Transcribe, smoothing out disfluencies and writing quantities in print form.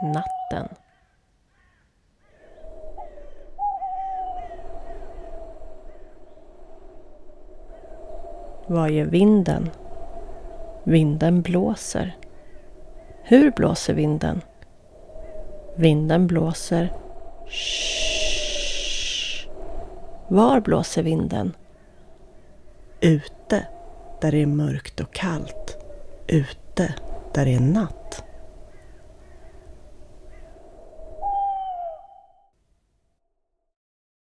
natten. Vad gör vinden? Vinden blåser. Hur blåser vinden? Vinden blåser. Shh. Var blåser vinden? Ute, där det är mörkt och kallt. Ute, där det är natt.